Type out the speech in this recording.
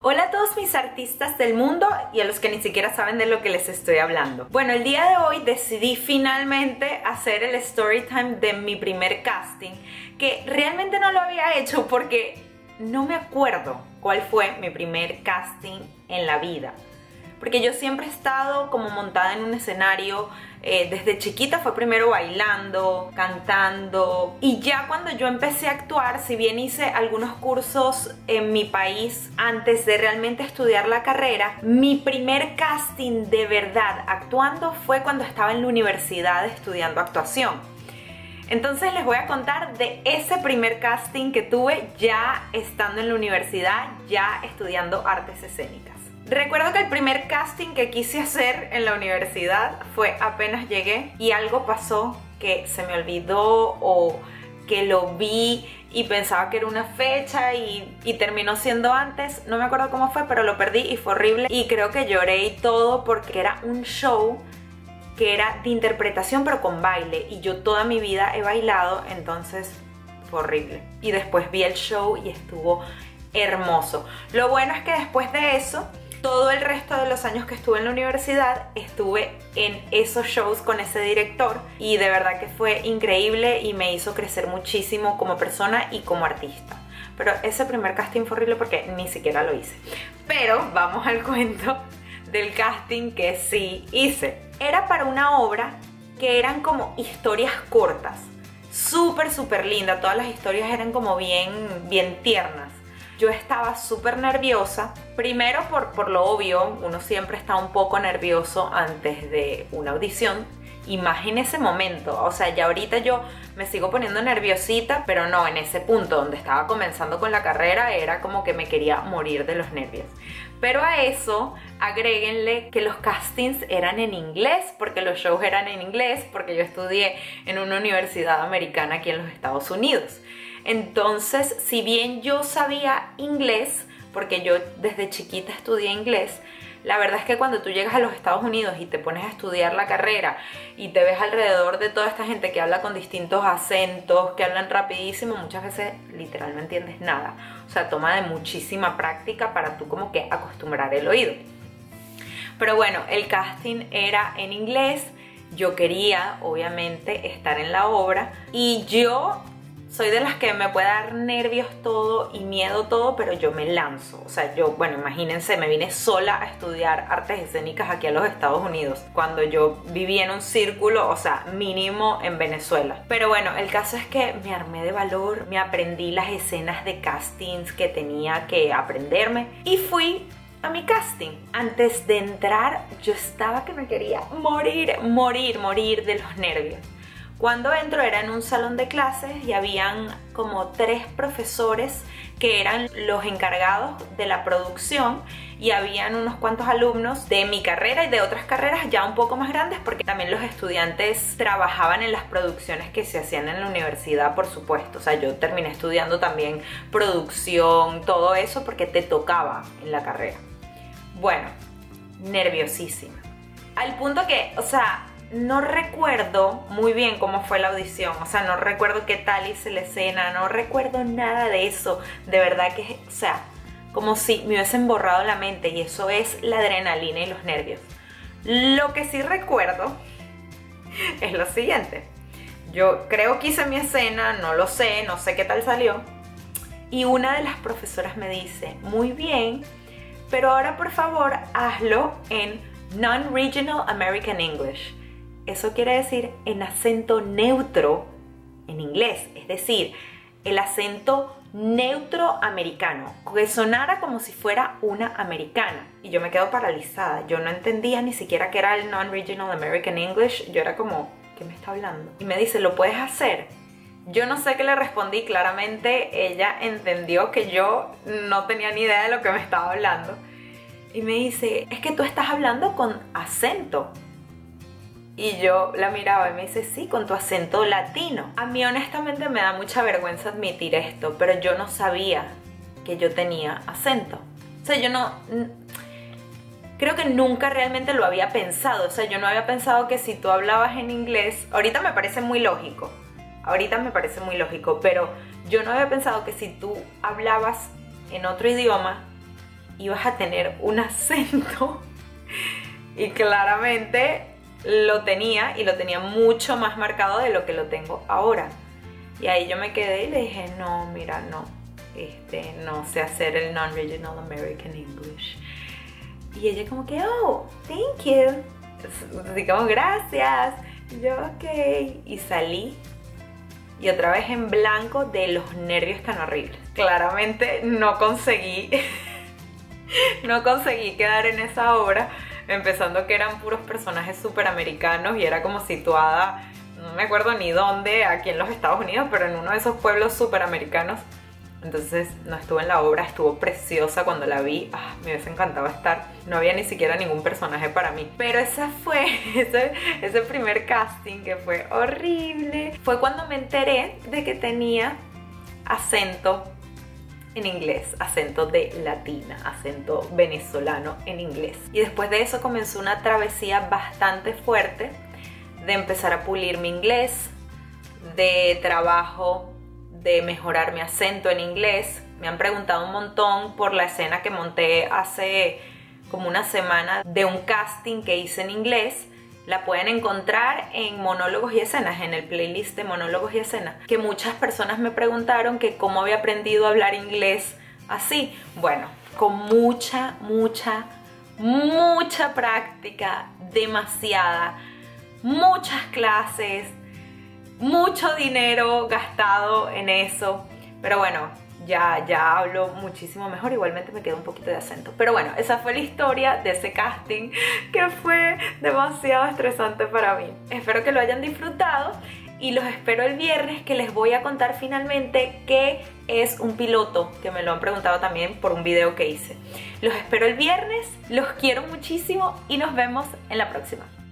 Hola a todos mis artistas del mundo y a los que ni siquiera saben de lo que les estoy hablando. Bueno, el día de hoy decidí finalmente hacer el story time de mi primer casting, que realmente no lo había hecho porque no me acuerdo cuál fue mi primer casting en la vida. Porque yo siempre he estado como montada en un escenario, desde chiquita fue primero bailando, cantando, y ya cuando yo empecé a actuar, si bien hice algunos cursos en mi país antes de realmente estudiar la carrera, mi primer casting de verdad actuando fue cuando estaba en la universidad estudiando actuación. Entonces les voy a contar de ese primer casting que tuve ya estando en la universidad, ya estudiando artes escénicas. Recuerdo que el primer casting que quise hacer en la universidad fue apenas llegué y algo pasó que se me olvidó o que lo vi y pensaba que era una fecha y terminó siendo antes. No me acuerdo cómo fue, pero lo perdí y fue horrible. Y creo que lloré y todo porque era un show que era de interpretación pero con baile y yo toda mi vida he bailado, entonces fue horrible. Y después vi el show y estuvo hermoso. Lo bueno es que después de eso, todo el resto de los años que estuve en la universidad estuve en esos shows con ese director y de verdad que fue increíble y me hizo crecer muchísimo como persona y como artista. Pero ese primer casting fue horrible porque ni siquiera lo hice. Pero vamos al cuento del casting que sí hice. Era para una obra que eran como historias cortas, súper linda. Todas las historias eran como bien tiernas. Yo estaba súper nerviosa, primero por lo obvio, uno siempre está un poco nervioso antes de una audición, y más en ese momento, o sea, ya ahorita yo me sigo poniendo nerviosita, pero no, en ese punto donde estaba comenzando con la carrera era como que me quería morir de los nervios. Pero a eso agréguenle que los castings eran en inglés, porque los shows eran en inglés, porque yo estudié en una universidad americana aquí en los Estados Unidos. Entonces, si bien yo sabía inglés, porque yo desde chiquita estudié inglés, la verdad es que cuando tú llegas a los Estados Unidos y te pones a estudiar la carrera y te ves alrededor de toda esta gente que habla con distintos acentos, que hablan rapidísimo, muchas veces literal no entiendes nada. O sea, toma de muchísima práctica para tú como que acostumbrar el oído. Pero bueno, el casting era en inglés, yo quería obviamente estar en la obra y yo soy de las que me puede dar nervios todo y miedo todo, pero yo me lanzo. O sea, yo, bueno, imagínense, me vine sola a estudiar artes escénicas aquí a los Estados Unidos, cuando yo vivía en un círculo, o sea, mínimo en Venezuela. Pero bueno, el caso es que me armé de valor, me aprendí las escenas de castings que tenía que aprenderme y fui a mi casting. Antes de entrar, yo estaba que me quería morir de los nervios. Cuando entro era en un salón de clases y habían como 3 profesores que eran los encargados de la producción y habían unos cuantos alumnos de mi carrera y de otras carreras ya un poco más grandes, porque también los estudiantes trabajaban en las producciones que se hacían en la universidad, por supuesto. O sea, yo terminé estudiando también producción, todo eso porque te tocaba en la carrera. Bueno, nerviosísima. Al punto que, o sea, no recuerdo muy bien cómo fue la audición, o sea, no recuerdo qué tal hice la escena, no recuerdo nada de eso, de verdad que, o sea, como si me hubiesen borrado la mente, y eso es la adrenalina y los nervios. Lo que sí recuerdo es lo siguiente: yo creo que hice mi escena, no lo sé, no sé qué tal salió, y una de las profesoras me dice, muy bien, pero ahora por favor hazlo en Non-Regional American English. Eso quiere decir en acento neutro en inglés, es decir, el acento neutro americano, que sonara como si fuera una americana. Y yo me quedo paralizada, yo no entendía ni siquiera qué era el Non-Regional American English, yo era como, ¿qué me está hablando? Y me dice, ¿lo puedes hacer? Yo no sé qué le respondí, claramente ella entendió que yo no tenía ni idea de lo que me estaba hablando. Y me dice, es que tú estás hablando con acento. Y yo la miraba y me dice, sí, con tu acento latino. A mí honestamente me da mucha vergüenza admitir esto, pero yo no sabía que yo tenía acento. O sea, yo no... Creo que nunca realmente lo había pensado. O sea, yo no había pensado que si tú hablabas en inglés... Ahorita me parece muy lógico. Pero yo no había pensado que si tú hablabas en otro idioma ibas a tener un acento. Y claramente lo tenía, y lo tenía mucho más marcado de lo que lo tengo ahora. Y ahí yo me quedé y le dije, no, mira, no, no sé hacer el non-regional American English. Y ella como que, oh, thank you. Así como, gracias. Y yo, ok. Y salí. Y otra vez en blanco de los nervios tan horribles. Claramente no conseguí quedar en esa obra, empezando que eran puros personajes súper americanos y era como situada, no me acuerdo ni dónde, aquí en los Estados Unidos, pero en uno de esos pueblos súper americanos. Entonces no estuve en la obra, estuvo preciosa cuando la vi, me hubiese encantado estar, no había ni siquiera ningún personaje para mí. Pero ese primer casting que fue horrible. Fue cuando me enteré de que tenía acento en inglés, acento de latina, acento venezolano en inglés. Y después de eso comenzó una travesía bastante fuerte de empezar a pulir mi inglés, de trabajo, de mejorar mi acento en inglés. Me han preguntado un montón por la escena que monté hace como una semana de un casting que hice en inglés. La pueden encontrar en Monólogos y Escenas, en el playlist de Monólogos y Escenas, que muchas personas me preguntaron que cómo había aprendido a hablar inglés así. Bueno, con mucha práctica, demasiada, muchas clases, mucho dinero gastado en eso, pero bueno, ya hablo muchísimo mejor. Igualmente me queda un poquito de acento, pero bueno, esa fue la historia de ese casting que fue demasiado estresante para mí. Espero que lo hayan disfrutado y los espero el viernes, que les voy a contar finalmente qué es un piloto, que me lo han preguntado también por un video que hice. Los espero el viernes, los quiero muchísimo y nos vemos en la próxima.